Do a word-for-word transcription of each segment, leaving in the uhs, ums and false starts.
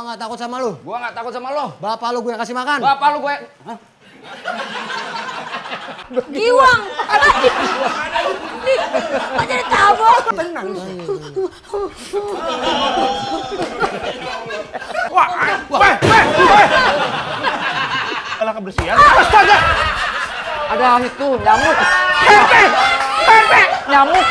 nggak takut sama lu. Gua nggak takut sama lo. Bapak lu gue kasih makan. Bapak lu gue. Hah? Giwang. Kok jadi tabok? Tenang. Wah, wah, wah, wah. Salah kebersihan. Astaga. Ada itu nyamuk. Pepe, pepe. Nyamuk.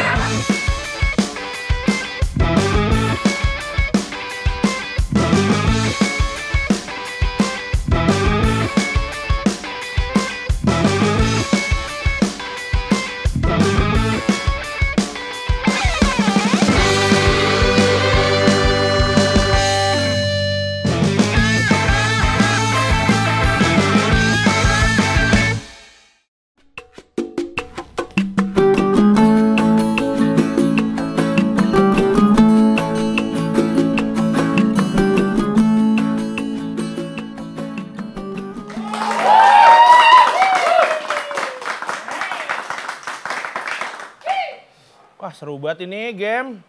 Wah, seru banget ini game.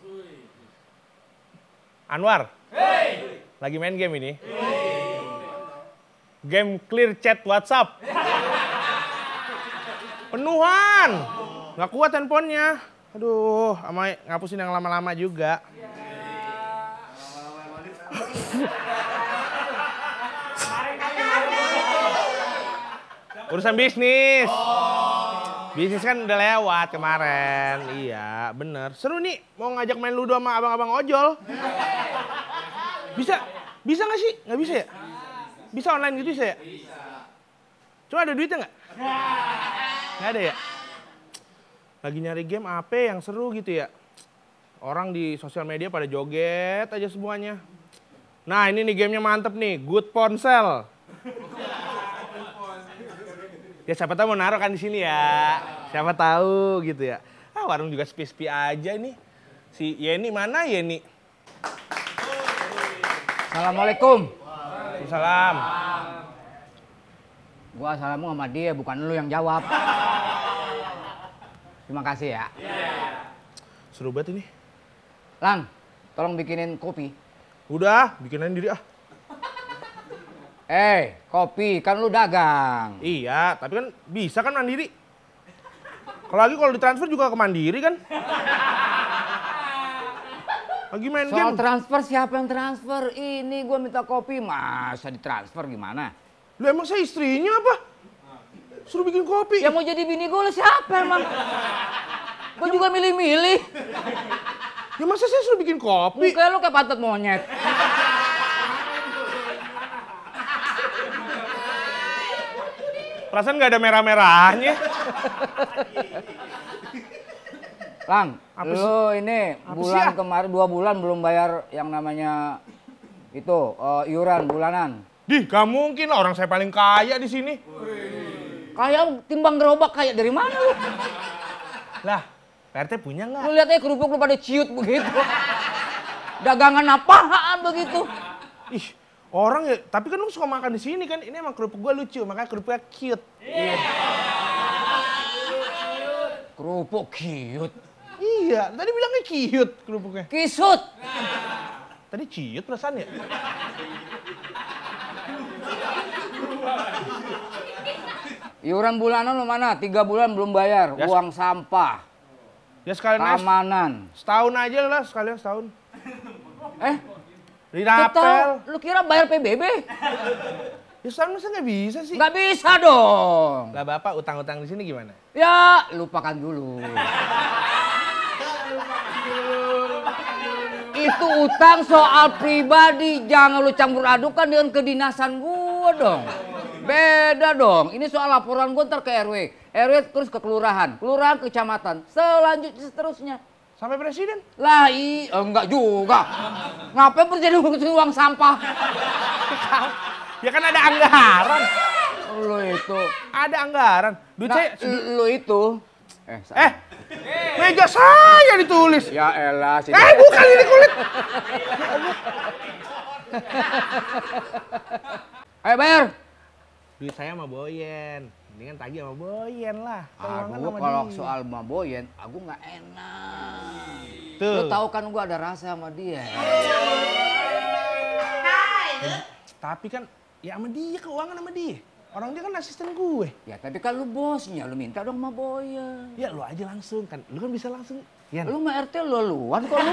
Anwar, hey. Lagi main game ini? Hey. Game clear chat WhatsApp. Penuhan, nggak kuat handphonenya. Aduh, ama ngapusin yang lama-lama juga. Urusan bisnis. Bisnis kan udah lewat kemarin, iya bener. Seru nih, mau ngajak main ludo sama abang-abang ojol. Bisa, bisa nggak sih? Nggak bisa ya? Bisa online gitu bisa ya? Bisa. Cuma ada duitnya nggak? Nggak ada ya? Lagi nyari game apa yang seru gitu ya? Orang di sosial media pada joget aja semuanya. Nah ini nih gamenya mantep nih, Good Ponsel. Ya siapa tahu mau naruh kan di sini ya. Siapa tahu gitu ya. Ah warung juga sepi-sepi aja nih. Si Yeni mana Yeni? Assalamualaikum. Waalaikumsalam. Gua assalamu sama dia, bukan lu yang jawab. Terima kasih ya. Seru banget ini. Lang, tolong bikinin kopi. Udah, bikinin diri ah. Eh, kopi kan lu dagang. Iya, tapi kan bisa kan mandiri. Kalau lagi kalau ditransfer juga ke mandiri kan. Lagi main Soal game. transfer siapa yang transfer? Ini gua minta kopi, masa ditransfer gimana? Lu emang saya istrinya apa? Suruh bikin kopi. Yang mau jadi bini gua lu siapa emang? Gua juga milih-milih. Ya masa saya suruh bikin kopi? Muka lu kayak pantat monyet. Perasaan nggak ada merah-merahnya. Lang, Apa lu sih? ini Apa bulan sih, ah? kemarin dua bulan belum bayar yang namanya itu uh, iuran bulanan. Dih, gak mungkin lah orang saya paling kaya di sini. Kayak timbang gerobak kayak dari mana lu? Lah, P R T punya nggak? Lu lihat aja kerupuk lu pada ciut begitu. Dagangan apaan begitu? Ih, orang ya, tapi kan lu suka makan di sini kan. Ini emang kerupuk gua lucu, makanya kerupuknya cute. Iya. Kerupuk cute. Iya, tadi bilangnya cute kerupuknya. Kisut. Tadi cute perasaan ya? Iuran bulanan lu mana? Tiga bulan belum bayar. Ya, uang sampah. Ya sekalian aja, Keamanan. setahun aja lah, sekalian setahun. Eh? Dirapel. Lu kira bayar P B B? Ya setahun masa nggak bisa sih? Nggak bisa dong. Lah bapak utang-utang di sini gimana? Ya, lupakan dulu. Itu utang soal pribadi, jangan lu campur adukan dengan kedinasan gua dong. Beda dong, ini soal laporan gua ntar ke R W. R W terus ke kelurahan, kelurahan ke kecamatan, selanjutnya seterusnya. Sampai presiden? Lah i, eh, enggak juga. Ngapain presiden ngurusin uang sampah? Ya kan ada anggaran. Lu itu. Ada anggaran. Duit Nah, saya... lu itu. Eh, Eh, meja saya ditulis. ya elah. Si Eh, bukan ini kulit. Ayo bayar. Duit saya sama Boyen. Mendingan tagih sama Boyen lah. Keuangan Aku sama kalau dia. soal sama Boyen, aku nggak enak. Tuh. Lu tahu kan gua ada rasa sama dia. Tapi kan ya sama dia, keuangan sama dia. Orang dia kan asisten gue. Ya tapi kan lu bosnya, lu minta dong sama Boyan. Ya lu aja langsung kan, lu kan bisa langsung. Ya. Lu sama R T lu luan kok lu.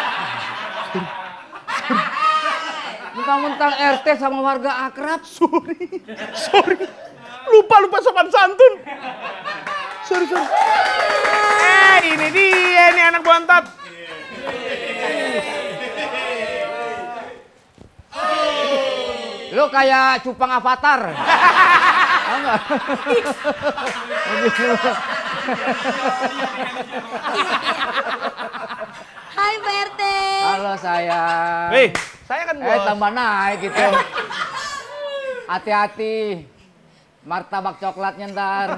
Mentang-mentang R T sama warga akrab. Sorry, sorry. Lupa, lupa sopan santun. Sorry, sorry. Eh, ini dia nih anak bontot. Lu kayak cupang avatar. Tahu nggak? Hai Pak R T. Halo sayang. Hei, saya kan bos. Eh tambah naik gitu. Hati-hati. Martabak coklatnya ntar.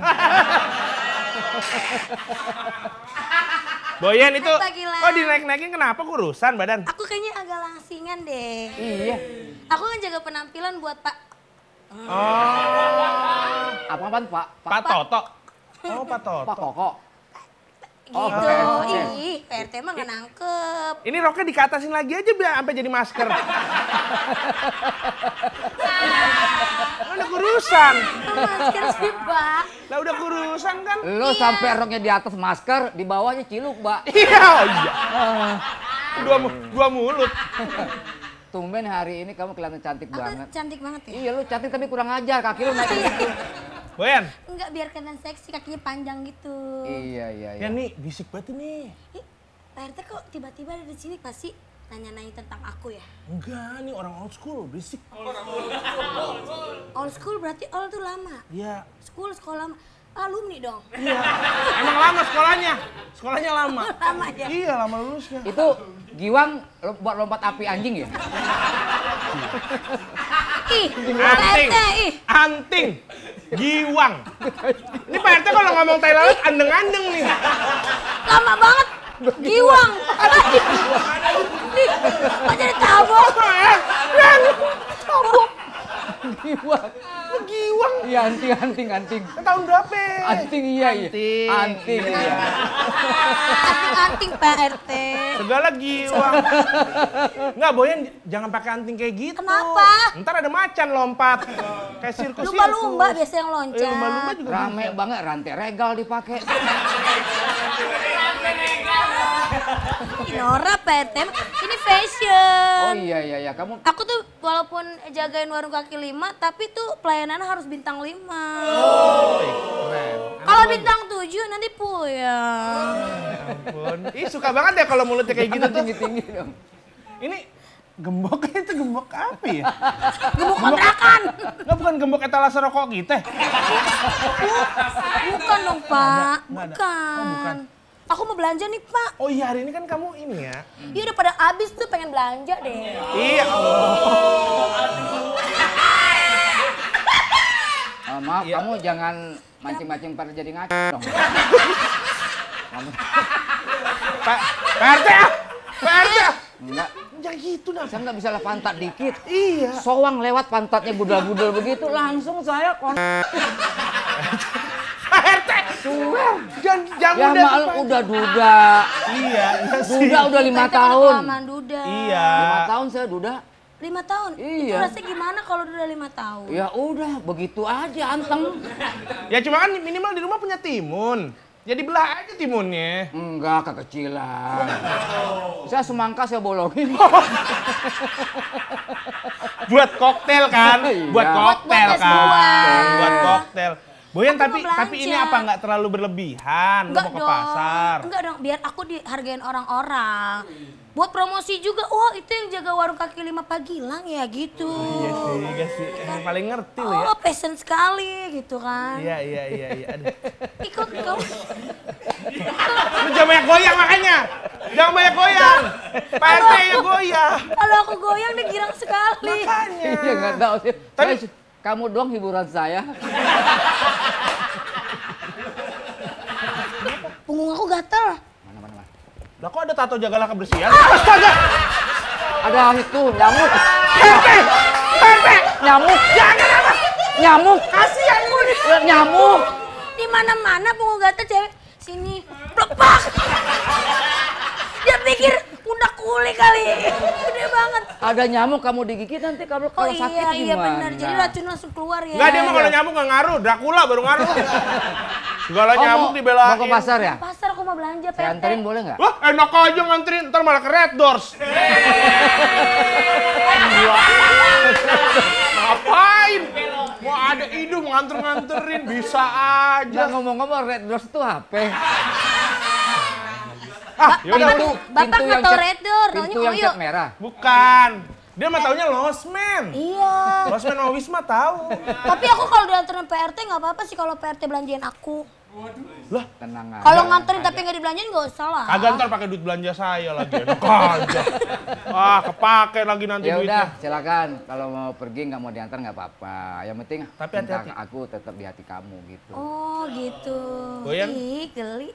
Boyan itu, Apa, Gila? kok dinaik-naikin kenapa kurusan badan? Aku kayaknya agak langsingan deh. Iya. Aku kan jaga penampilan buat Pak. Oh, Apa-apaan Pak? Pak Toto. Oh, Pak Toto. Pak Koko. Gitu. Oh, oke, oke. Ih, Pak R T mah nggak nangkep. Ini roknya dikatasin lagi aja biar sampai jadi masker. Lah udah kurusan. Masker sih, Pak. Lah udah kurusan kan? Lu Iya. sampai roknya di atas masker, di bawahnya ciluk, Mbak. Iya, oh iya. Dua, mu- dua mulut. Tumben hari ini kamu kelihatan cantik Aku banget. cantik banget ya. Iya, lu cantik tapi kurang ajar, kaki lu naik gitu. Boyan. Enggak, biar kelihatan seksi, kakinya panjang gitu. Iya, iya, iya. Ya nih, bisik banget nih. Ih, Pak R T kok tiba-tiba ada di sini pasti nanya-nanya tentang aku ya? Enggak, nih orang old school, berisik. Old school berarti old tuh lama. Iya. School sekolah lama. Alumni dong. Iya. Emang lama sekolahnya. Sekolahnya lama. Lama ya. Iya, lama lulusnya. Itu Giwang lo- buat lompat api anjing ya? Ih, Pak Anting. R T, ih. Anting. Giwang. Ini Pak R T kalau ngomong tai lalat andeng-andeng nih. Lama banget. Giwang. Ih, kok jadi tabok? Giwang. Giwang. Iya, anting, anting, anting. Tahun berapa? Anting iya, iya. Anting. Anting, iya. Anting-anting Pak R T. Segala giwang. Enggak, Boyan jangan pakai anting kayak gitu. Kenapa? Ntar ada macan lompat. Kayak sirkus-sirkus. Lumba-lumba biasa yang Eh, loncat. lumba-lumba juga Rame banget, rantai regal dipakai. Nora Pak R T, ini fashion. Oh iya, iya, iya. Kamu Aku tuh walaupun jagain warung kaki lima, tapi tuh pelayanannya harus bintang lima. keren. Kalau bintang tujuh nanti puyeng. Ampun. Ih, suka banget ya kalau mulutnya kayak gitu tuh. tinggi-tinggi dong. Ini gemboknya itu gembok apa ya? Gembok kontrakan. Enggak, bukan gembok etalase rokok kita. Bukan dong Pak, Nggak ada. bukan. Oh, bukan. Aku mau belanja nih Pak. Oh iya, hari ini kan kamu ini ya. Iya udah pada habis tuh pengen belanja deh. Iya. Oh, maaf, Iya. kamu jangan mancing-mancing pada jadi ngaco dong. Kamu Pak Pak R T ah. Pak R T ah. enggak, Jangan gitu dah. saya nggak bisa lah pantat dikit. Iya. Soang lewat pantatnya budal-budal begitu, langsung saya kon. Pak R T. Suwer. Jangan jangan Ya mudah mal tuh, Pak. udah duda. Iya, iya sih. Duda udah lima Pak R T kan tahun. kelamaan duda. Iya. Lima tahun saya duda. Lima tahun? Iya. Itu rasanya gimana kalau udah lima tahun? Ya udah, begitu aja anteng. Ya cuma kan minimal di rumah punya timun. Jadi belah aja timunnya. Enggak, kekecilan. Saya semangka saya bolongin. Buat koktail kan? Iya. Buat koktail Buat es kan? buah. Buat koktail. Boyan, Aku tapi mau tapi ini belanja. apa nggak terlalu berlebihan? Lu Enggak mau ke dong. pasar. Enggak dong, biar aku dihargain orang-orang. Buat promosi juga, wah itu yang jaga warung kaki lima Pagilang ya gitu. Iya sih, iya sih. Yang paling ngerti lu ya. Oh, passion sekali gitu kan. Iya, iya, iya, iya. Aduh. Ikut kamu. Lu jangan banyak goyang makanya. Jangan banyak goyang. Pak R T ya goyang. Kalau aku goyang dia girang sekali. Makanya. Iya nggak tahu sih. Tapi- Saya- kamu doang hiburan saya. Punggung aku gatel. Mana mana mana. Lah kok ada tato jagalah kebersihan? Astaga. Ada itu nyamuk. P R T. P R T. Nyamuk. Jangan apa? Nyamuk. Kasihan gue nih. Lihat nyamuk. Di mana-mana punggung gatel cewek. Sini, plepak. Dia pikir pundak kuli kali. Gede banget. Ada nyamuk kamu digigit nanti kalau Oh kalau iya, sakit iya gimana? benar. Jadi racun langsung keluar ya. Enggak, dia mah kalau nyamuk nggak ngaruh, Dracula baru ngaruh. Segala Oh, nyamuk mau- dibelain. Mau ke pasar ya? Pasar aku mau belanja P R T. Saya anterin boleh nggak? Wah, enak aja nganterin, ntar malah ke Red Doors. Ngapain? Mau ada hidung nganter-nganterin, bisa aja. Jangan ngomong-ngomong Red Doors itu H P. Ah, yaudah, Bapak, udah. Bapak Pintu nggak yang tahu cat- Red Door, taunya Pintu yang Oyo. cat merah. Bukan. Dia mah taunya Lost Man. Iya. Lost Man sama Wisma tahu. Tapi aku kalau dianterin P R T nggak apa-apa sih kalau P R T belanjain aku. Lah, Tenang aja. Kalau nganterin tapi nggak dibelanjain nggak usah lah. kagak ntar pakai duit belanja saya lagi. Enak aja. Wah, kepake lagi nanti Ya duitnya. udah, silakan. Kalau mau pergi nggak mau diantar nggak apa-apa. Yang penting Tapi cinta hati-hati. aku tetap di hati kamu gitu. Oh gitu. Goyang. Ih, geli.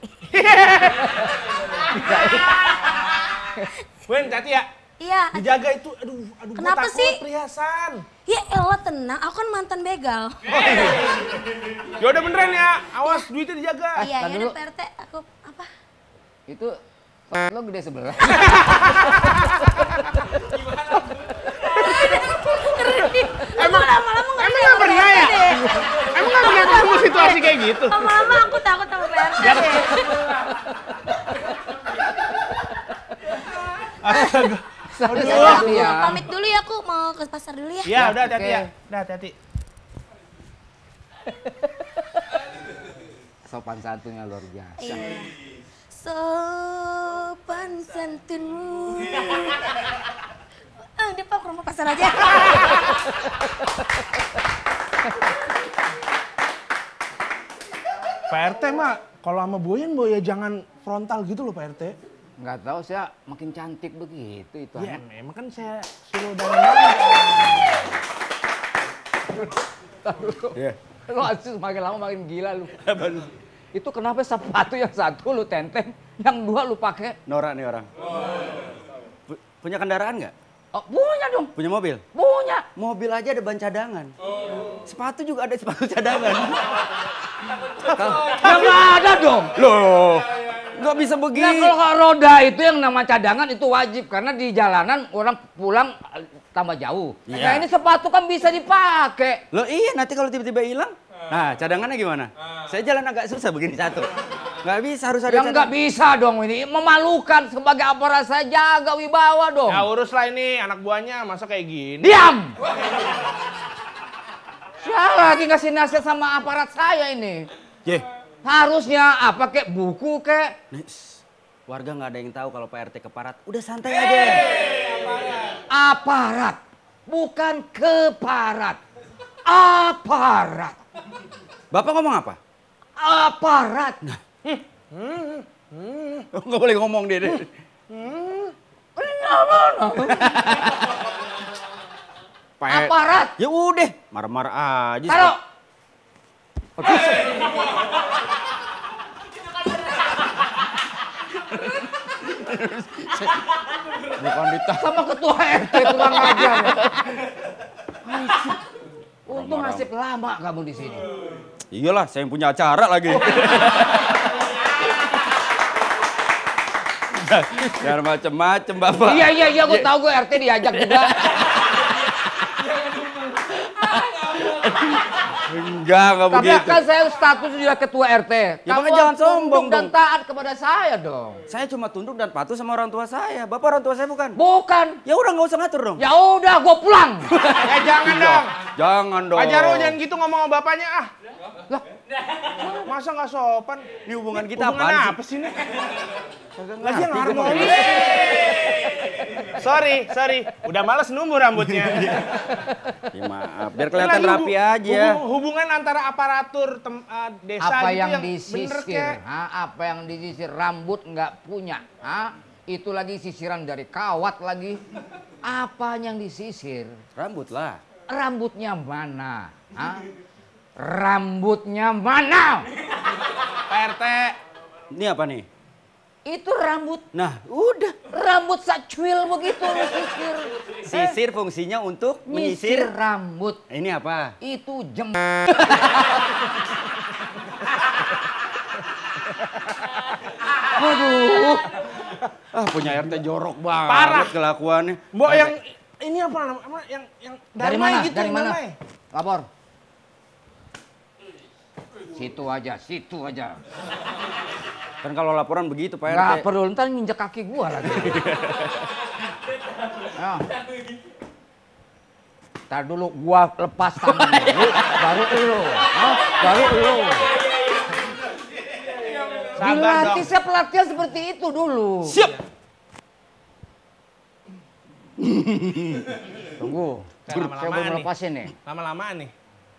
Wen, hati ya. Iya. Dijaga itu, aduh, aduh, gua Kenapa takut sih? perhiasan. Ya elah tenang, aku kan mantan begal. Ya udah beneran ya, awas duitnya dijaga. Iya, tar ya dulu. udah P R T aku apa? Itu otot lo gede sebelah. Emang Lama-lama nggak Emang nggak pernah ya? Emang nggak pernah ketemu situasi kayak gitu? Lama-lama aku takut sama P R T. Astaga. Saya Ya udah, aku ya. pamit dulu ya, aku mau ke pasar dulu ya. Ya udah hati-hati oke. ya. Udah hati-hati. Sopan santunnya luar biasa. Iya. Sopan santunmu. Ah, dia Pak ke rumah pasar aja. P R T mah kalau sama Boyan Boy ya jangan frontal gitu loh P R T. Nggak tahu saya makin cantik begitu itu Ya anak. emang kan saya suruh dandan. Iya. Lu asus makin lama makin gila lu. Itu kenapa sepatu yang satu lu tenteng, yang dua lu pakai? Norak nih orang. Pu- Punya kendaraan nggak? Oh, punya dong, Punya mobil? punya. Mobil aja ada ban cadangan. Sepatu juga ada sepatu cadangan. Ya nggak ada dong. Loh, nggak bisa Nah begitu. kalau nggak roda itu yang nama cadangan itu wajib karena di jalanan orang pulang eh, tambah jauh. Iya. Nah ini sepatu kan bisa dipakai. Loh iya, nanti kalau tiba-tiba hilang, nah cadangannya gimana? Saya jalan agak susah begini satu. Nggak bisa, harus ada Yang nggak cadangan. bisa dong ini memalukan sebagai aparat saya jaga wibawa dong. Ya urus lah ini anak buahnya masa kayak gini. Diam. Siapa lagi ngasih nasihat sama aparat saya ini? Ye, Harusnya apa kek buku kek? nih, shh. Warga nggak ada yang tahu kalau P R T keparat. Udah santai aja. Aparat, bukan keparat. Aparat. Bapak ngomong apa? Aparat. Oh, nggak boleh ngomong dia. deh. Pak R- Aparat. Ya udah, marah-marah aja. Taruh. Bukan ditahan. Sama ketua R T kurang ajar. Untung nasib lama kamu di sini. Iyalah, saya yang punya acara lagi. Biar macem-macem Bapak. Iya iya iya, gue tahu gue R T diajak juga. Enggak, enggak Tapi begitu. kan saya status juga ketua R T. Ya, Kamu makanya jangan harus tunduk sombong dan dong. taat kepada saya dong. Saya cuma tunduk dan patuh sama orang tua saya. Bapak orang tua saya bukan? Bukan. Ya udah nggak usah ngatur dong. Ya udah, gue pulang. Ya jangan dong. Jangan dong. Pak Jarwo jangan gitu ngomong sama bapaknya ah. Lah, Masa nggak sopan? Ini hubungan kita Hubungan apaan apa sih ini? Kagak Lagi yang ngerti gua. harmonis. Sorry, sorry. Udah males numbuh rambutnya. Ya, maaf, biar Ini kelihatan lagi rapi hubu- aja. hubung- hubungan antara aparatur tem, uh, desa apa gitu yang bener disisir? kek. Ha? Apa yang disisir? Rambut nggak punya. Ha? Itu lagi sisiran dari kawat lagi. Apa yang disisir? Rambut lah. Rambutnya mana? Ha? Rambutnya mana? P R T. Ini apa nih? Itu rambut, Nah, udah. rambut sacuil begitu lu sisir. Sisir fungsinya untuk Nyisir menyisir. rambut. Ini apa? Itu jem. Aduh. Ah, punya R T jorok banget Parah. kelakuannya. Mbok R T. yang ini apa namanya? Yang yang Dari damai mana? gitu, Dari yang mana? damai. Lapor. Situ aja, situ aja. Kan kalau laporan begitu Pak R T. Nggak perlu, ntar nginjek kaki gua lagi. Ya. Ntar dulu gua lepas tangan dulu, baru lu. Hah? Baru lu. Sabar Dilatih dong. saya pelatihan seperti itu dulu. Siap. Tunggu. Saya Saya lama-lamaan belum nih. lepasin nih. Lama-lamaan nih.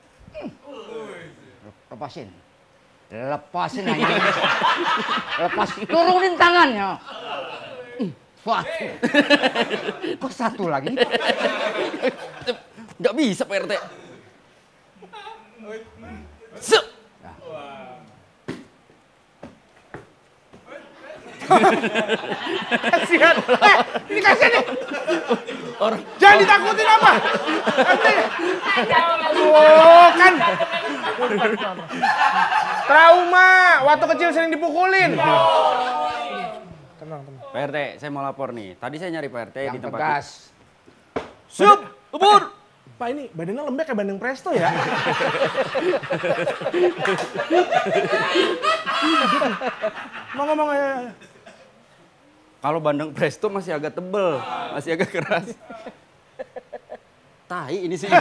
Lepasin. Lepasin aja. Lepas. Turunin tangannya. Ih, Satu. Kok satu lagi? Nggak bisa Pak R T. Sep. Kasihan. Eh, ini kasihan nih. Orang jangan ditakutin apa? Oh, kan. Trauma, waktu kecil sering dipukulin. Tenang, tenang. Pak R T, saya mau lapor nih. Tadi saya nyari Pak R T di Yang tempat. tegas. Siap, ubur. Pak ini badannya lembek kayak Bandeng Presto ya. Mau ngomong ya. Kalau Bandeng Presto masih agak tebel, masih agak keras. Tai ini sih.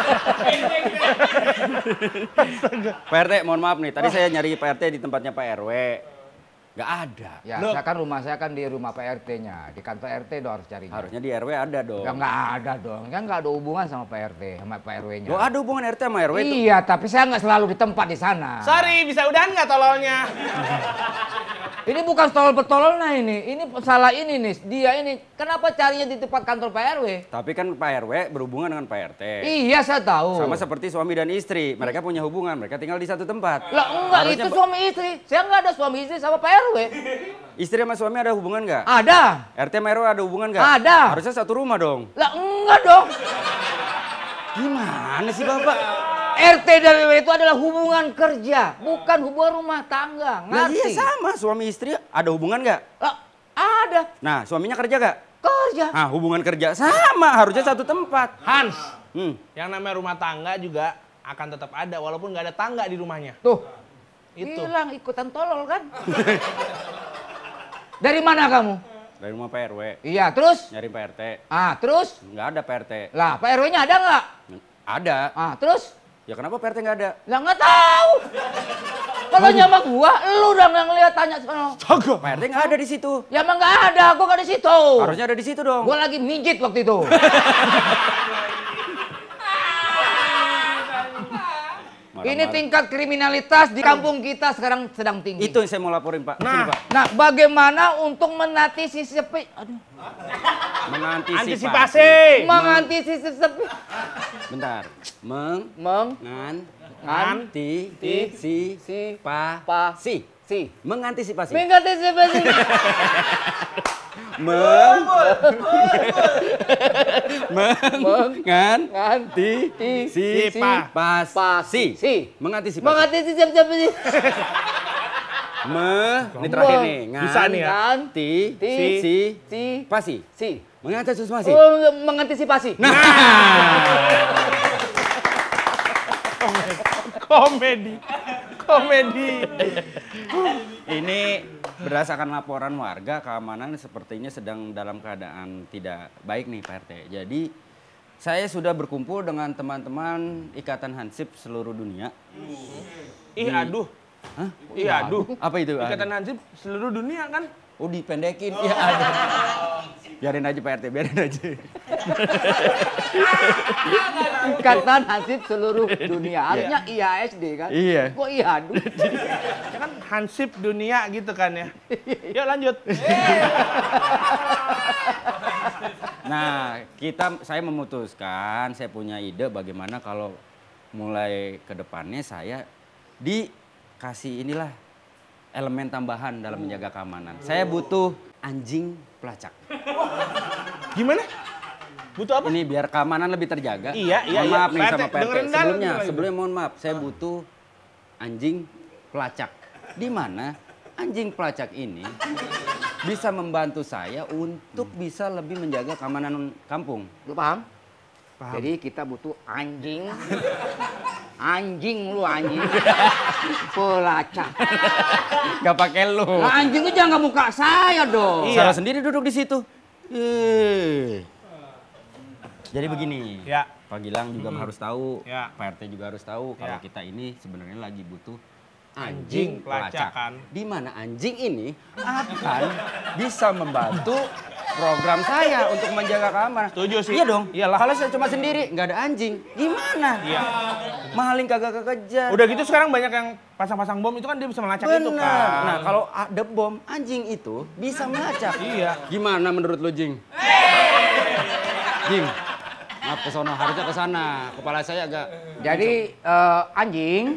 Pak R T, mohon maaf nih. Tadi saya nyari Pak R T di tempatnya Pak R W. Nggak ada. Ya, Loh. saya kan rumah saya kan di rumah Pak R T-nya. Di kantor R T dong harus carinya. Harusnya di R W ada dong. Ya nggak ada dong. Kan nggak ada hubungan sama Pak R T, sama Pak R W-nya. Loh, ada hubungan R T sama R W itu. Iya, tapi saya nggak selalu di tempat di sana. Sorry, bisa udahan nggak tololnya? Ini bukan tolol betolol nah ini. Ini salah ini nih. Dia ini. Kenapa carinya di tempat kantor Pak R W? Tapi kan Pak R W berhubungan dengan Pak R T. Iya, saya tahu. Sama seperti suami dan istri. Mereka punya hubungan, mereka tinggal di satu tempat. Lah enggak, Harusnya itu Pak- suami istri. Saya nggak ada suami istri sama Pak R W. Istri sama suami ada hubungan nggak? Ada. R T sama R W ada hubungan nggak? Ada. Harusnya satu rumah dong. Lah enggak dong. Gimana sih Bapak? R T dan R W itu adalah hubungan kerja, bukan hubungan rumah tangga. Nah, iya Ngerti? sama, suami istri ada hubungan nggak? Lah, ada. Nah, suaminya kerja nggak? Kerja. Nah, hubungan kerja sama, harusnya satu tempat. Hans, Hmm. yang namanya rumah tangga juga akan tetap ada walaupun nggak ada tangga di rumahnya. Tuh. Itu. Bilang ikutan tolol kan? Dari mana kamu? Dari rumah Pak R W, Iya, terus? nyari Pak R T. Ah, terus? Nggak ada Pak R T. Lah, Pak R W-nya ada nggak? Ada. Ah, terus? Ya kenapa Pak R T nggak ada? Lah nggak tahu. Kalau nyama gua, lu udah nggak ngeliat tanya sono. Pak R T nggak ada di situ. Ya emang nggak ada, gua nggak di situ. Harusnya ada di situ dong. Gua lagi mijit waktu itu. Ini Marah-marah. tingkat kriminalitas di kampung kita sekarang sedang tinggi. Itu yang saya mau laporin Pak. Sini, Nah. Pak. Nah, bagaimana untuk mengatasi sepi, aduh, Mengantisipasi. Antisipasi. mengantisipasi sepi, Bentar. Meng. meng, Ngan. Ngan. Ti. Ti. Si. si, Pa. pa, Si. si, Mengantisipasi. mengantisipasi, Meng. Meng. Meng. Ngan. ngan, Ti. ti, Si. si, pa. Pas. pa, Si. si, Mengantisipasi. mengantisipasi, Me. Ini terakhir Meng. nih. Ngan. Bisa nih ya. ngan, Ti. Ti. Si. si, Pasi. si, Mengantisipasi. oh, mengantisipasi. Nah. Komedi. Komedi. Ini berdasarkan laporan warga, keamanan sepertinya sedang dalam keadaan tidak baik nih Pak R T. Jadi saya sudah berkumpul dengan teman-teman Ikatan Hansip seluruh dunia. Ih, aduh. Hah? Ih, aduh. Apa itu? Ikatan Hansip seluruh dunia kan? Oh dipendekin. Iya ada. Biarin aja Pak R T, biarin aja. Ikatan Hansip seluruh dunia. Harusnya I A S D kan? Iya. Kok iya aduh? Ya kan Hansip dunia gitu kan ya. Yuk lanjut. Nah, kita saya memutuskan, saya punya ide bagaimana kalau mulai ke depannya saya dikasih inilah elemen tambahan dalam menjaga keamanan. Saya butuh anjing pelacak. Gimana? Butuh apa? Ini biar keamanan lebih terjaga. Iya, iya, Mohon iya. maaf nih Pak R T, sama Pak R T. dengerin dah, Sebelumnya, dengerin. sebelumnya mohon maaf, saya butuh anjing pelacak. Di mana anjing pelacak ini bisa membantu saya untuk bisa lebih menjaga keamanan kampung. Lu paham? Paham. Jadi kita butuh anjing. Anjing lu anjing. Pelacak. Gak pakai lu. Nah, anjing lu jangan ke muka saya dong. Iya. Salah sendiri duduk di situ. Eh. Jadi begini. Ya. Pak Gilang juga Hmm. harus tahu, Ya. Pak R T juga harus tahu kalau Ya. kita ini sebenarnya lagi butuh Anjing anjing pelacakan. pelacak. Di mana anjing ini akan bisa membantu program saya untuk menjaga keamanan. Setuju sih. Iya dong. Iyalah. Kalau saya cuma sendiri, nggak ada anjing, gimana? Iya. Maling kagak kekejar. Udah gitu sekarang banyak yang pasang-pasang bom itu kan dia bisa melacak itu Bener. kan. Nah kalau ada bom, anjing itu bisa melacak. Iya. Gimana menurut lu, Jing? Jing, maaf ke sono, harusnya ke sana. Kepala saya agak... Jadi eh, anjing.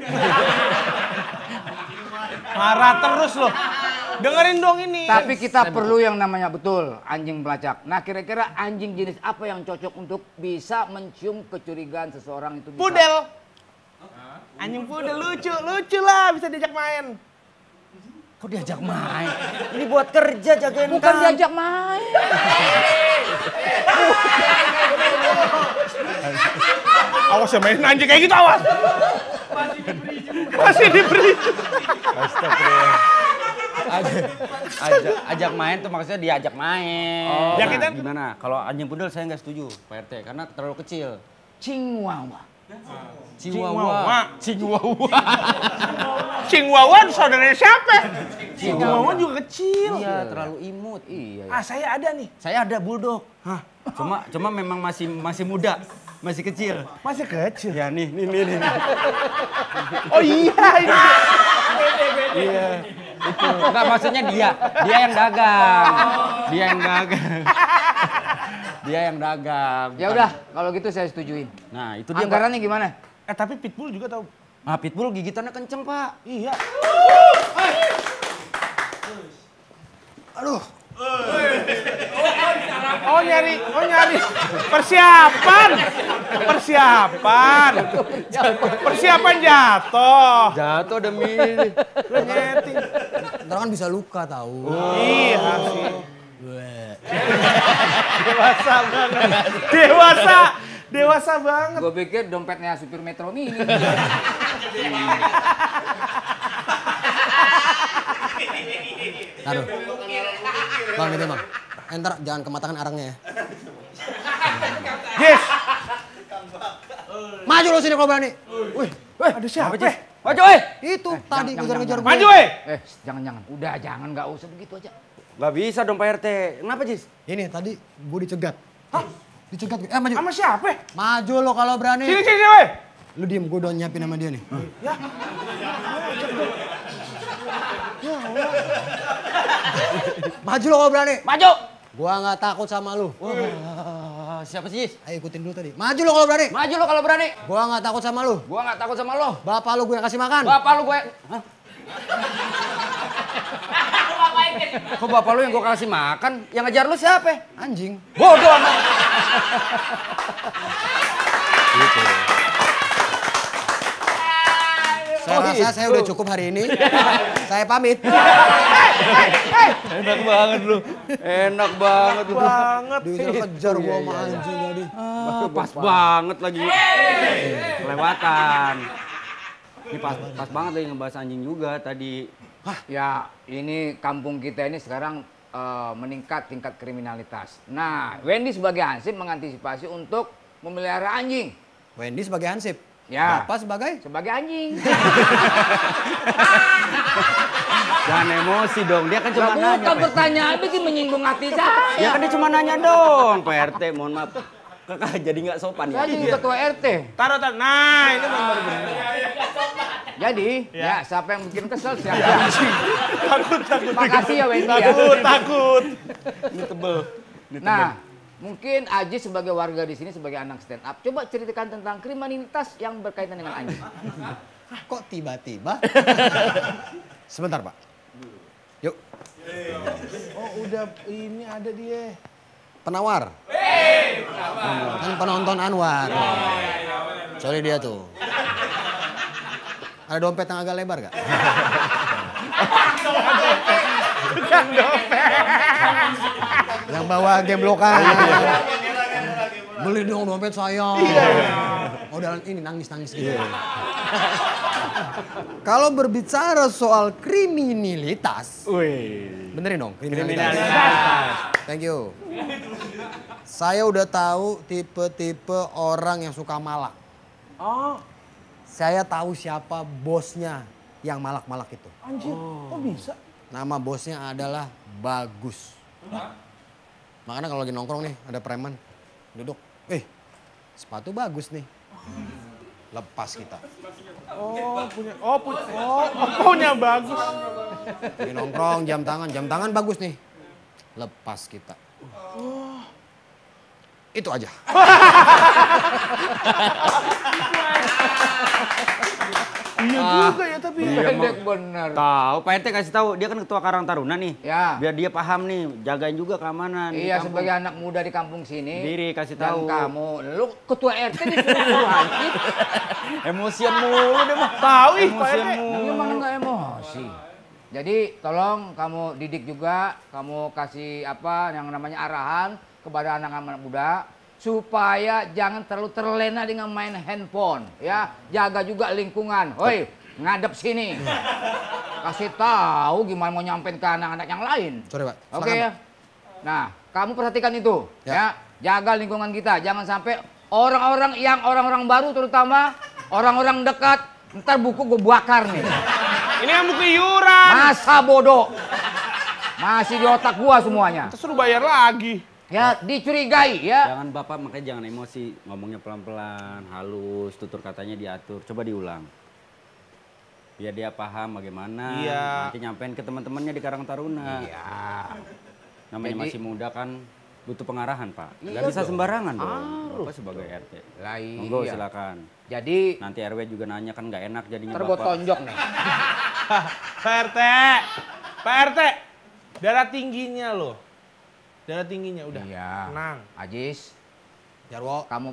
Marah terus loh. Dengerin dong ini. Tapi kita perlu yang namanya betul anjing pelacak. Nah kira-kira anjing jenis apa yang cocok untuk bisa mencium kecurigaan seseorang itu bisa? Pudel. Anjing pudel lucu, lucu lah bisa diajak main. Kok diajak main? Ini buat kerja jagain Bukan kamu. diajak main. Awas ya main anjing kayak gitu awas. Masih diberi. Astagfirullah. Ajak, ajak, ajak main tuh maksudnya diajak main. Oh. Ya, Nah, kita- gimana? Kalau anjing pudel saya nggak setuju, Pak R T, karena terlalu kecil. Chihuahua. Chihuahua. Chihuahua. Chihuahua saudaranya siapa? Chihuahua juga kecil. Iya, terlalu imut. Iya. Ah saya ada nih. Saya ada bulldog. Hah? Cuma cuma memang masih masih muda, masih kecil. Masih kecil. Ya nih, nih, nih, nih. Oh iya ini. Iya. Itu. Enggak maksudnya dia, dia yang dagang. Dia yang dagang. Dia yang dagang. Ya udah, kalau gitu saya setujuin. Nah, itu dia. Pak. Anggarannya gimana? Eh tapi pitbull juga tahu. Nah, pitbull gigitannya kenceng, Pak. Iya. Aduh. Oh nyari, oh nyari. Persiapan. Persiapan. Persiapan jatuh. Jatuh demi. Lu nyeting. Ntar kan bisa luka tahu. Iya sih. Dewasa banget. Dewasa. Dewasa banget. Gue pikir dompetnya supir Metro Mini. Taruh. Bang, itu bang. Eh, ntar jangan kematangan arangnya ya. Yes. Maju lo sini kalau berani. Wih, ada siapa? Apa, Cis? Maju, eh. Itu Eh, tadi jangan, ngejar-ngejar gue. Maju, eh. Eh, jangan-jangan. Udah, jangan. Nggak usah begitu aja. Gak bisa dong, Pak R T. Kenapa, Jis? Ini tadi gue dicegat. Hah? Dicegat gue. Eh maju. Sama siapa? Maju lo kalau berani. Sini, sini, sini, weh. Lu diem, gue udah nyiapin sama dia nih. Ya. Maju lo kalau berani. Maju. Gua nggak takut sama lu. Wah, siapa sih, Jis? Ayo ikutin dulu tadi. Maju lo kalau berani. Maju lo kalau berani. Gua nggak takut sama lu. Gua nggak takut sama lo. Bapak lu gue yang kasih makan. Bapak lu gue. Hah? Kok bapak lu yang gue kasih makan? Yang ngejar lu siapa? Anjing. Bodoh amat. Gitu. Saya rasa saya udah cukup hari ini. Saya pamit. Enak banget lu. Enak banget lu. Banget. Dikejar gua sama anjing tadi. Ah, pas banget lagi. Kelewatan. Ini pas, pas banget lagi ngebahas anjing juga tadi. Ya, ini kampung kita ini sekarang eh, meningkat tingkat kriminalitas. Nah, Wendy sebagai Hansip mengantisipasi untuk memelihara anjing. Wendy sebagai Hansip. Ya. Bapak sebagai? Sebagai anjing. Jangan emosi dong, dia kan cuma Lah, nanya. bukan Pak. pertanyaan bikin menyinggung hati saya. Ya kan dia cuma nanya dong, Pak R T. Mohon maaf. Kakak jadi nggak sopan ya. Saya jadi ketua R T. Taruh, taruh. Nah, ini baru bener. Jadi, Ya. ya siapa yang bikin kesel siapa. Takut, takut. Makasih ya Wendy ya. Takut, takut. Ini tebel. Ini tebel. Nah, mungkin Aji sebagai warga di sini sebagai anak stand up, coba ceritakan tentang kriminalitas yang berkaitan dengan anjing. Kok tiba-tiba? Sebentar Pak. Yuk. Oh, udah ini ada dia. Penawar. Kan penonton Anwar. Sorry dia tuh. Ada dompet yang agak lebar gak? Hilang dompet. Yang bawa game lokal. Beli dong dompet saya. Oh, dalam ini nangis-nangis gitu. Kalau berbicara soal kriminalitas, Wih. benerin dong kriminalitas. Kriminalitas. Thank you. Saya udah tahu tipe-tipe orang yang suka malak. Oh, Saya tahu siapa bosnya yang malak-malak itu. anjir. Kok bisa? Nama bosnya adalah Bagus. Makanya kalau lagi nongkrong nih ada preman duduk, eh sepatu bagus nih. Lepas kita. Oh, punya oh punya oh, oh punya bagus. Lagi nongkrong jam tangan, jam tangan bagus nih. Lepas kita. Itu aja. Iya juga ya tapi. Pendek bener. Tahu, Pak R T kasih tahu, dia kan ketua Karang Taruna nih. Ya. Biar dia paham nih, jagain juga keamanan. di Iya, kampung. sebagai anak muda di kampung sini. Diri kasih Dan tahu. kamu, lu ketua R T disuruh hansip. Emosian mulu deh mah. Tahu ih Pak Emosian R T. mulu. Ini mana nggak emosi. Jadi tolong kamu didik juga, kamu kasih apa yang namanya arahan kepada anak-anak muda supaya jangan terlalu terlena dengan main handphone, ya. Jaga juga lingkungan. Hoi, ngadep sini. Kasih tahu gimana mau nyampein ke anak-anak yang lain. Sorry Pak. Oke silakan. ya. Nah, kamu perhatikan itu, Ya. ya. Jaga lingkungan kita, jangan sampai orang-orang yang orang-orang baru terutama orang-orang dekat, ntar buku gue bakar nih. Ini yang buku iuran. Masa bodoh. Masih di otak gua semuanya. Terus suruh bayar lagi. Ya, dicurigai ya. Jangan Bapak makanya jangan emosi, ngomongnya pelan-pelan, halus, tutur katanya diatur. Coba diulang. Biar dia paham bagaimana. Iya. Nanti nyampein ke teman-temannya di Karang Taruna. Ya. Namanya Jadi- masih muda kan butuh pengarahan, Pak. Iya Gak bisa dong. sembarangan dong. Harus Bapak sebagai R T. Lah Monggo iya. silakan. Jadi, Nanti R W juga nanya kan nggak enak jadinya ntar gua Bapak. tonjok nih. Pak R T. Pak R T. Darah tingginya loh. Darah tingginya udah. Iya. Tenang. Ajis, Jarwo. kamu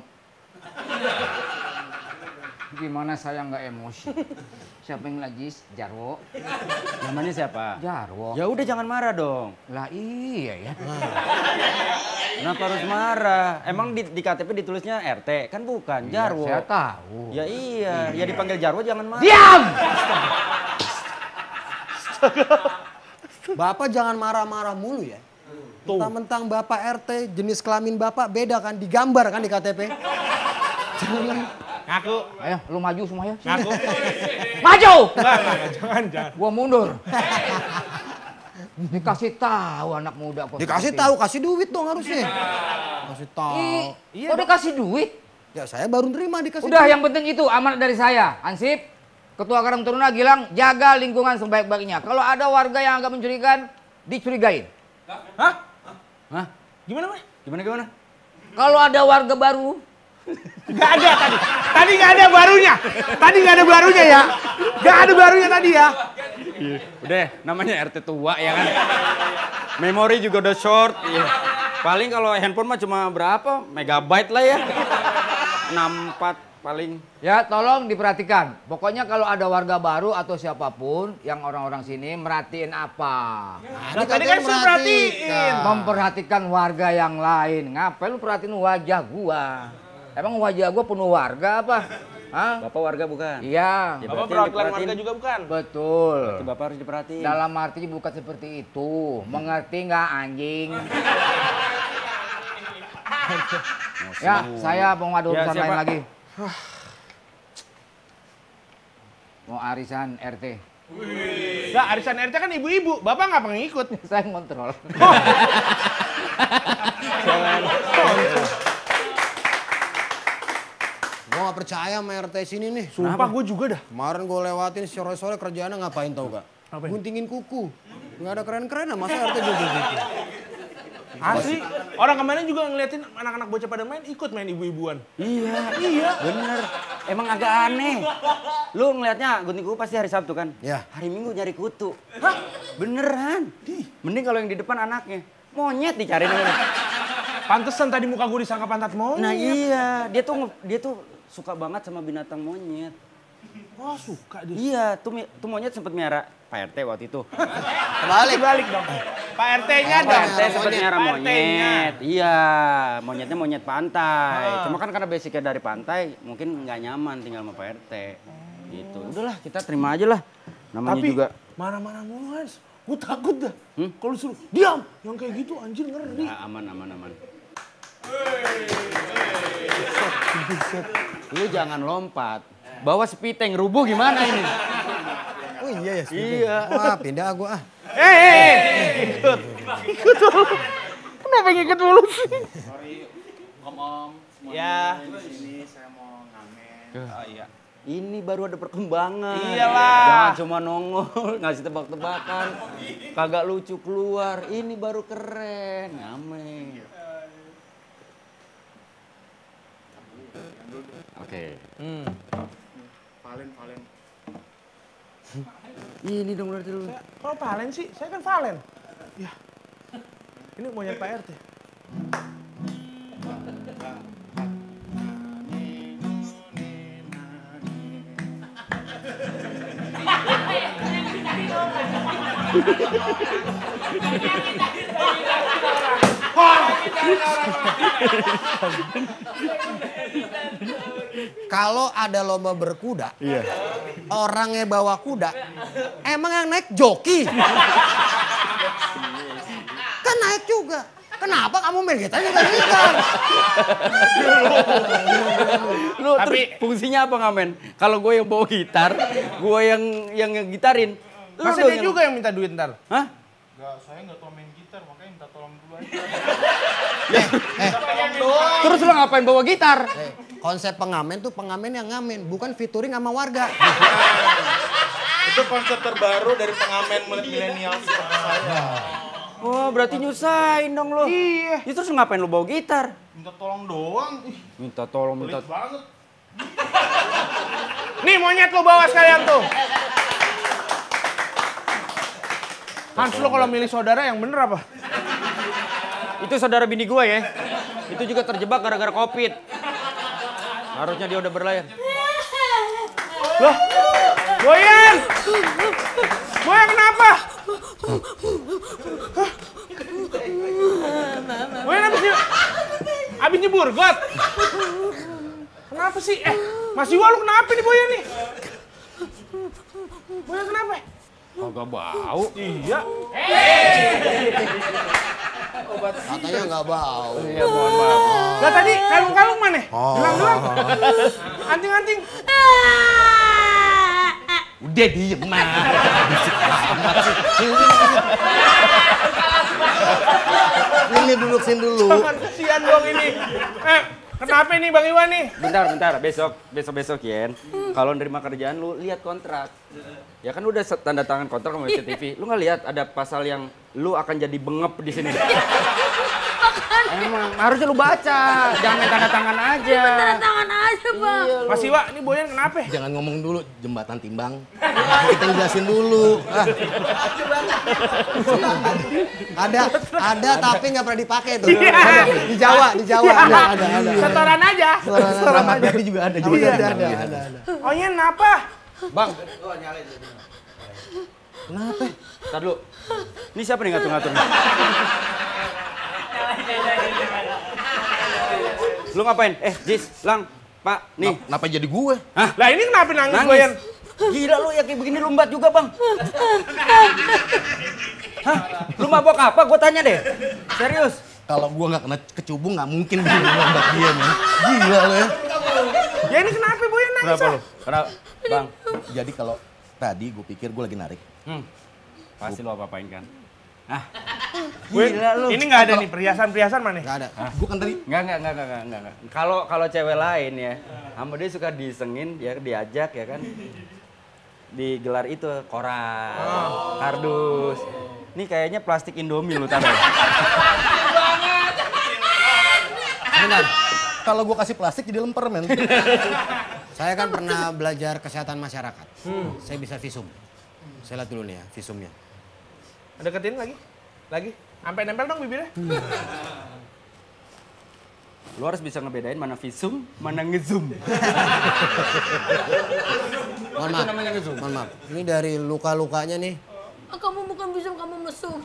gimana saya nggak emosi? Siapa yang Ajis? Jarwo. Namanya siapa? Jarwo. Ya udah jangan marah dong. Lah iya ya. Kenapa harus marah? Emang di, di K T P ditulisnya R T kan bukan Jarwo. Saya tahu. Ya iya, ya dipanggil Jarwo jangan marah. Diam! Bapak jangan marah-marah mulu ya. Mentang-mentang Bapak R T jenis kelamin Bapak beda kan digambar kan di K T P. Jangan. Ngaku. Ayo, lu maju semua ya. Ngaku. Maju! Enggak, enggak, jangan, jangan. Gua mundur. Dikasih tahu anak muda kok. Dikasih seperti tahu, kasih duit dong harusnya. Kasih ini. tahu. Ih, Iya kok dong. dikasih duit? Ya saya baru nerima dikasih Udah duit. yang penting itu amanat dari saya. Ansip, Ketua Karang Taruna Gilang, jaga lingkungan sebaik-baiknya. Kalau ada warga yang agak mencurigakan, dicurigain. Hah? Hah? Gimana, Mas? Gimana gimana? Kalau ada warga baru, Gak ada tadi. Tadi gak ada barunya. Tadi gak ada barunya ya. Gak ada barunya tadi ya. Udah, namanya R T tua ya kan. Memori juga udah short. Iya. Paling kalau handphone mah cuma berapa? Megabyte lah ya. enam puluh empat paling. ya tolong diperhatikan. Pokoknya kalau ada warga baru atau siapapun yang orang-orang sini merhatiin apa? Nah, Nah, tadi kan saya perhatiin. Memperhatikan warga yang lain. Ngapain lu perhatiin wajah gua? Emang wajah gua penuh warga apa? Hah? Bapak warga bukan? Iya, Ya, Bapak berarti perwakilan diperhatiin. warga juga bukan? betul. Berarti Bapak harus diperhatiin. Dalam arti bukan seperti itu. Mengerti nggak anjing? Ya, saya mau ngadu Ya, urusan siapa? lain lagi. Mau arisan R T. Nah, arisan R T kan ibu-ibu. Bapak nggak pengen ikut. Saya ngontrol. Gue gak percaya sama R T sini nih. Sumpah gue juga dah. Kemarin gue lewatin sore-sore kerjaannya ngapain tau gak? Ngapain? Guntingin kuku. Gak ada keren-keren masa R T gue gitu. Asli. Orang kemarin juga ngeliatin anak-anak bocah pada main, ikut main ibu-ibuan. Iya, iya. Bener. Emang agak aneh. Lu ngelihatnya gunting kuku pasti hari Sabtu kan? Ya. Hari Minggu nyari kutu. Hah? Beneran. Mending kalau yang di depan anaknya. Monyet dicari dulu. Pantesan tadi muka gue disangka pantat monyet. Nah iya, dia tuh nge- dia tuh suka banget sama binatang monyet. Wah suka dia. Iya, tuh, mi- tuh monyet sempet miara Pak R T waktu itu. Kebalik. Balik dong. Pak R T-nya Pak dong. R T sempat nyara Pak R T-nya. monyet. Iya, monyetnya monyet pantai. Ah. Cuma kan karena basicnya dari pantai, mungkin nggak nyaman tinggal sama Pak R T. Gitu. Udahlah, kita terima aja lah. Namanya Tapi juga. marah-marah mulu Hans. Gue takut dah. Hmm? Kalau suruh diam, yang kayak gitu anjir ngeri. Nah, aman, aman, aman. Lu jangan lompat. Bawa spiteng rubuh gimana ini? Oh iya ya. Iya. Wah pindah gua ah. Eh, eh, eh. Ikut. Ikut dulu. Kenapa ngikut mulu sih? Sorry, om om. Ya. Di sini saya mau ngamen. Oh iya. Ini baru ada perkembangan. Iyalah. Jangan cuma nongol, ngasih tebak-tebakan. Kagak lucu keluar. Ini baru keren. Ngamen. Oke. Hmm. Valen, Valen. Ini dong berarti lu. Kalau Valen sih, saya kan Valen. Ya. Ini monyet Pak R T. Kalau ada lomba berkuda, orangnya bawa kuda, emang yang naik joki? Kan naik juga. Kenapa kamu main gitar juga gitar? Lu Tapi terus fungsinya apa ngamen? Kalau gue yang bawa gitar, gue yang yang ngegitarin. Lu Masa dong dia yang- juga yang minta duit ntar? Hah? Enggak, saya enggak tahu main gitar, makanya minta tolong dulu aja. Terus lu ngapain bawa gitar? Eh, konsep pengamen tuh pengamen yang ngamen, bukan featuring sama warga. Itu konsep terbaru dari pengamen milenial seperti saya. Oh, berarti nyusahin dong lu. Iya. Ya, terus ngapain lu bawa gitar? Minta tolong doang. Ih, Minta tolong, minta pelit banget. Nih monyet lo bawa sekalian tuh. Hans lo kalau milih saudara yang bener apa? Itu saudara bini gue ya. Itu juga terjebak gara-gara Covid. Harusnya dia udah berlayar. Loh, Boyan! Boyan kenapa? Hah? Boyan abis, nye abis nyebur got? Kenapa sih? Eh, Mas Iwa lu kenapa nih Boyan nih? Boyan kenapa? Kagak bau. Iya. Katanya nggak bau. Iya, mohon maaf. Lah tadi kalung-kalung mana? Oh. Gelang-gelang. Anting-anting. Udah diem mah. Ini duduk sini dulu. Jangan kesian dong ini. Eh, kenapa nih Bang Iwan nih? Bentar, bentar. Besok, besok besok Yen. Kalau nerima kerjaan lu lihat kontrak. Ya kan udah set- tanda tangan kontrak sama C T V. Lu nggak lihat ada pasal yang lu akan jadi bengep di sini. Emang harusnya lu baca, jangan main tanda tangan aja. Tanda tangan aja, Bang. Iya, lu. Mas Iwa, ini Boyan kenapa? Jangan ngomong dulu jembatan timbang. Kita jelasin dulu. Ah. ada, ada tapi nggak pernah dipakai tuh. Ada. Di Jawa, di Jawa ada, ada, ada. Setoran aja. Setoran aja. juga ada juga. Ada, ada, ada, ada. Oh iya, kenapa? Bang. Kenapa? Ntar dulu. Ini siapa nih ngatur-ngatur? Lu ngapain? Eh, Jis, Lang, Pak, nih. Kenapa jadi gue? Hah? Lah ini kenapa nangis, Nangis. Boyan? Gila lu ya kayak begini lu embat juga, Bang. Hah? Lu mabok apa? Gua tanya deh. Serius. Kalau gue nggak kena kecubung nggak mungkin gue nembak dia nih. Gila lo ya. Ya ini kenapa Boyan nangis? Kenapa ah? lu? Kenapa? Bang. Jadi kalau tadi gue pikir gue lagi narik. Hmm. Pasti lu apa-apain kan? Ah. Boyan, Gila lu. ini nggak ada nih perhiasan-perhiasan mana? Nggak ada. Gue kan tadi Enggak, enggak, enggak, enggak, enggak, enggak. Kalau kalau cewek lain ya, sama dia suka disengin, ya diajak ya kan. Digelar itu koran, kardus. Ini kayaknya plastik Indomie lu taruh. Benar. Kalau gue kasih plastik jadi lemper men. Saya kan pernah belajar kesehatan masyarakat. Hmm. Saya bisa visum. Saya lihat dulu nih ya visumnya. Deketin lagi, lagi. Sampai nempel dong bibirnya. Lu harus bisa ngebedain mana visum, mana ngezoom. Mohon Itu maaf. namanya ngezoom. Mohon maaf. Ini dari luka-lukanya nih. Ah, kamu bukan visum, kamu mesum.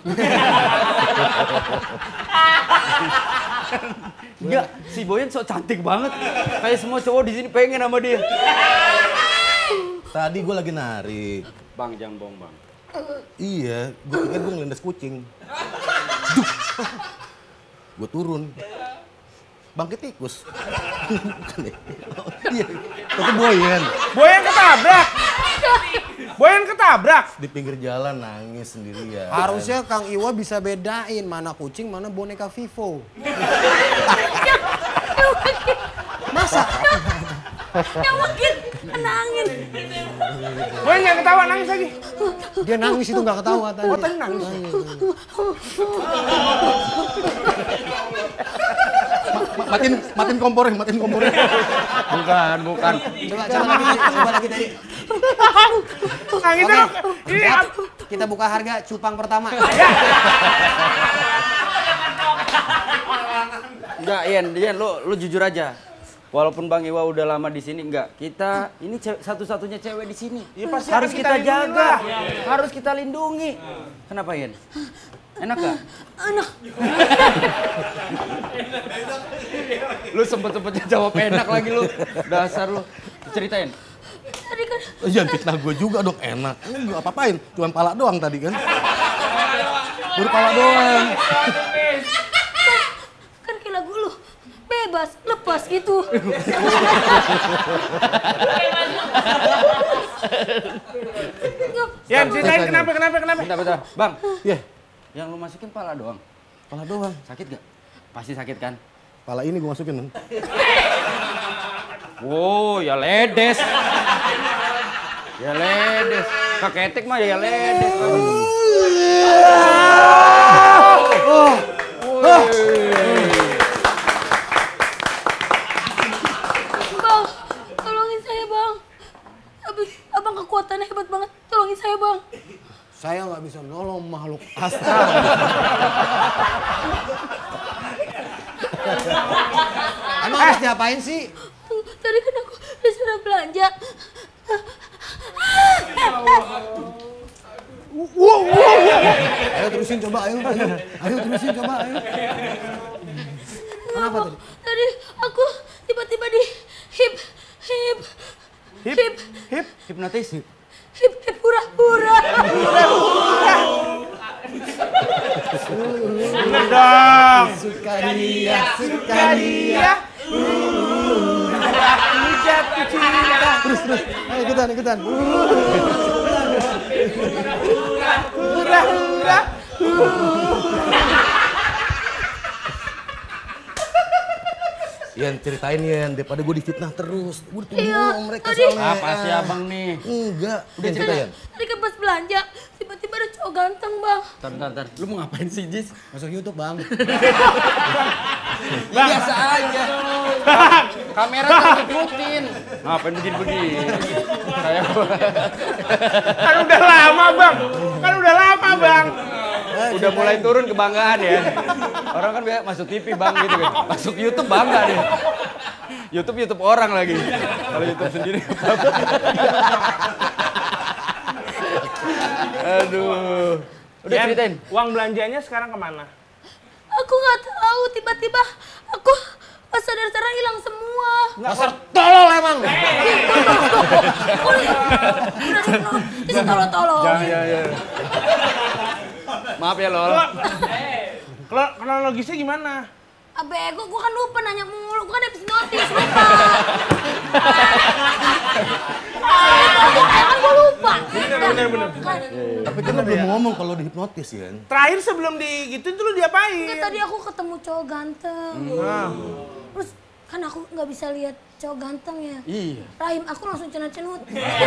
Enggak, si Boyan sok cantik banget. Kayak semua cowok di sini pengen sama dia. Tadi gue lagi narik. Bang, jangan bohong, Bang. Iya, gue pikir gue ngelindas kucing. Duh. Gue turun. Bangkit tikus. Bukan ya? Oh, iya, itu Boyan. Boyan ketabrak. Boyan ketabrak. Di pinggir jalan nangis sendirian. Harusnya Kang Iwa bisa bedain mana kucing, mana boneka Vivo. Masa? Yang makin nangin. Boyan jangan ketawa, nangis lagi. Dia nangis itu nggak ketawa tadi. Oh, tadi nangis. Ma- matiin, matiin kompornya, matiin kompornya. Bukan, bukan. Coba, coba lagi, coba lagi tadi. Nah gitu. Oke. Ini Siap. ap- Kita buka harga cupang pertama. Enggak, Ian, Ian, lu, lu jujur aja. Walaupun Bang Iwa udah lama di sini, enggak. Kita ini ce- satu-satunya cewek di sini. Ya, pasti Harus akan kita, kita lindungi jaga, lah. harus kita lindungi. Kenapa, Ian? Enak gak? Anak. Lu sempet-sempetnya jawab enak lagi lu. Dasar lu. Ceritain. Tadi kan Jangan fitnah gue juga dong, enak. Ini gue apa-apain, cuma pala doang tadi kan. Baru pala doang. kan kayak lagu lu. Bebas, lepas gitu. Yan, ceritain kenapa, kenapa, kenapa? Bentar, bentar. Bang, Iya, yang lu masukin pala doang. pala doang. Sakit gak? Pasti sakit kan? Pala ini gue masukin. Wow, ya ledes. Ya ledes. Keketek mah ya ledes. Bang, tolongin saya bang. Abis, abang kekuatannya hebat banget. Tolongin saya bang. Saya nggak bisa nolong makhluk astral. Emang harus diapain sih? Tadi kan aku disuruh belanja. Ayo terusin coba, ayo, ayo, ayo terusin coba, ayo. Kenapa tadi? Tadi aku tiba-tiba di hip, hip, Hip, hip, hip. Hipnotis. hip, hip, hura-hura. Bener dong. Suka dia, suka dia. Jatuh cinta. Terus, terus. Ayo ikutan, ikutan. Hura, hura. Yan, ceritain Yan, daripada gue difitnah terus. Gue dituduh Iya, sama mereka tadi- soalnya. Apa sih abang nih? Enggak, udah cerita Yan. Tadi kan pas belanja, tiba-tiba ada cowok ganteng bang. Ntar, ntar, ntar. Lu mau ngapain sih, Jis? Masuk YouTube, Bang. Biasa aja. Kamera kan ikutin. Ngapain begini-begini? Kayak Kan udah lama bang. Kan udah lama bang. udah mulai turun kebanggaan ya. Orang kan biasa masuk T V bang gitu kan. Masuk YouTube bangga nih. YouTube YouTube orang lagi. Kalau YouTube sendiri. Aduh. Udah Yan, ceritain. uang belanjanya sekarang kemana? Aku nggak tahu, tiba-tiba aku pas sadar-sadar hilang semua. Dasar tolol emang. Bisa tolong-tolong. Ya, ya. Maaf ya lol. Kalau kronologisnya gimana? Abego, gua kan lupa nanya mulu, gua kan habis notis, lupa. Kan gua lupa. Bener, bener, bener. Kan, Tapi kan lo belum ngomong kalau dihipnotis Yan. Terakhir sebelum digituin tuh lu diapain? enggak, tadi aku ketemu cowok ganteng. Nah, Terus kan aku nggak bisa lihat cowok ganteng ya. Iya. Rahim aku langsung cenut-cenut.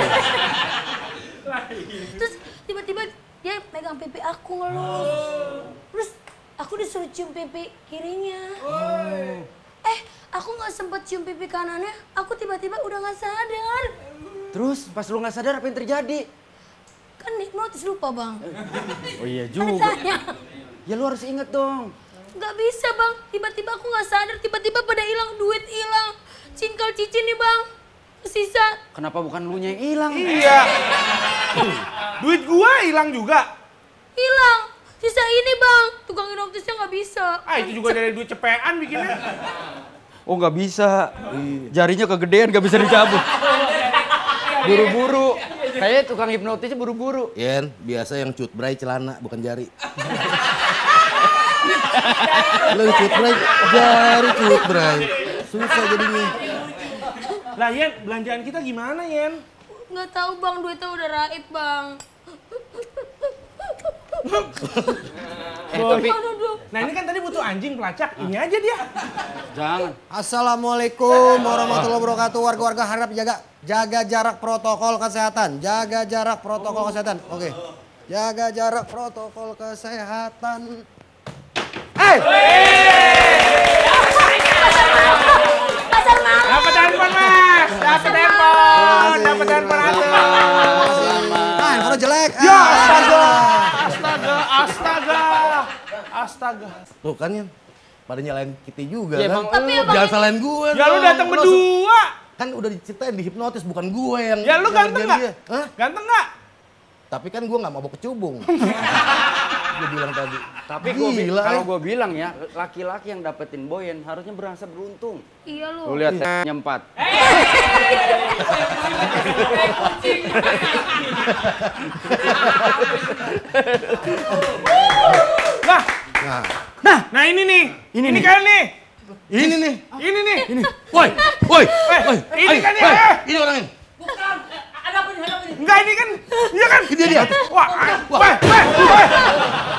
Terus tiba-tiba dia megang pipi aku ngelus. Terus aku disuruh cium pipi kirinya. Eh, aku nggak sempet cium pipi kanannya. Aku tiba-tiba udah nggak sadar. Terus pas lu nggak sadar apa yang terjadi? Kan hipnotis lupa bang. Oh iya Kan juga. ditanya. Ya lu harus inget dong. Nggak bisa bang, tiba-tiba aku nggak sadar, tiba-tiba pada hilang, duit hilang, cincin cincin nih bang, sisa. Kenapa bukan lu yang hilang? Iya. Duit gua hilang juga. Hilang, sisa ini bang, tukang inoktisnya nggak bisa. Ah itu juga dari duit cepean bikinnya. Oh nggak bisa, jarinya kegedean nggak bisa dicabut. Buru-buru, kayaknya tukang hipnotisnya buru-buru. Yen, biasa yang cutbray celana bukan jari. Lu cutbray, jari cutbray. Susah jadinya. Lah Yen, belanjaan kita gimana Yen? Nggak tahu bang, duitnya udah raib bang. Eh tapi, Nah ini kan tadi butuh anjing pelacak, ini aja dia. jangan. Assalamualaikum warahmatullahi wabarakatuh. Warga-warga harap jaga jaga jarak protokol kesehatan. Jaga jarak protokol kesehatan. Oke. Jaga jarak protokol kesehatan. Eh! Pasar malam. Dapat handphone mas, dapat handphone, dapat handphone atuh. Ah, handphone jelek. Ya, Ah, astaga, astaga, astaga, astaga. Tuh kan Yen, pada nyalain kita juga Ya, kan. emang Tapi abang Jangan ini- salahin gue. Ya lu datang berdua. Kan udah diceritain dihipnotis, bukan gue yang Ya lu yang ganteng ngerjain nggak? dia. Hah? Ganteng nggak? Tapi kan gue nggak mabok kecubung. Gue bilang tadi. Tapi gua bi- Gila, kalau eh. gue bilang ya, laki-laki yang dapetin Boyen harusnya berasa beruntung. Iya Lu lu. lihat tehnya empat. Nah, Nah, nah, nah ini nih, ini, Ini nih. kan nih, ini nih. ini nih, ini, Woi, woi, Eh, woi. ini ayo, kan ya, woi, eh. ini orangnya. enggak ini kan, iya kan? Ini dia dia. Wah, wah, wah, wah,